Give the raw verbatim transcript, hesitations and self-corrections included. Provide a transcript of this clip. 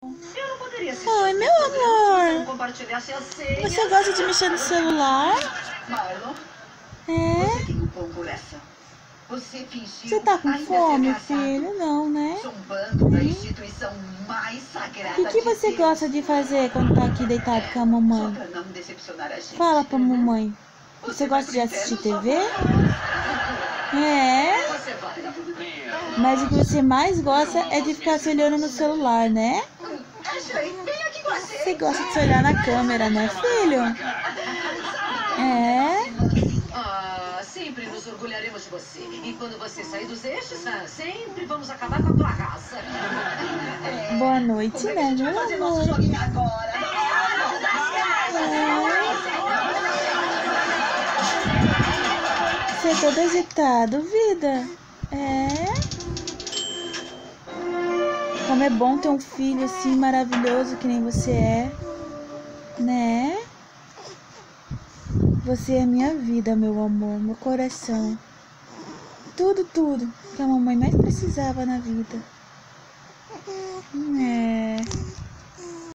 Eu não poderia assistir. Oi, meu amor. Você gosta de mexer no celular? Marlon, É? você tem um pouco essa. Você fingiu. Você tá com ainda fome, ser filho? Não, né? zombando da instituição mais sagrada. O que, que você de gosta de fazer quando tá aqui deitado com a Só mamãe? pra não decepcionar a gente. Fala pra mamãe. Você gosta de assistir T V? É? Você vai. Mas o que você mais gosta é de ficar se olhando no celular, né? Ashley, vem aqui com a gente. Você gosta de se olhar na câmera, né, filho? É? Ah, sempre nos orgulharemos de você. E quando você sair dos eixos, ah, sempre vamos acabar com a tua raça. Boa noite, né, meu amor? Você é todo agitado, vida. É? Como é bom ter um filho assim maravilhoso que nem você é, né? Você é minha vida, meu amor, meu coração. Tudo, tudo que a mamãe mais precisava na vida. É.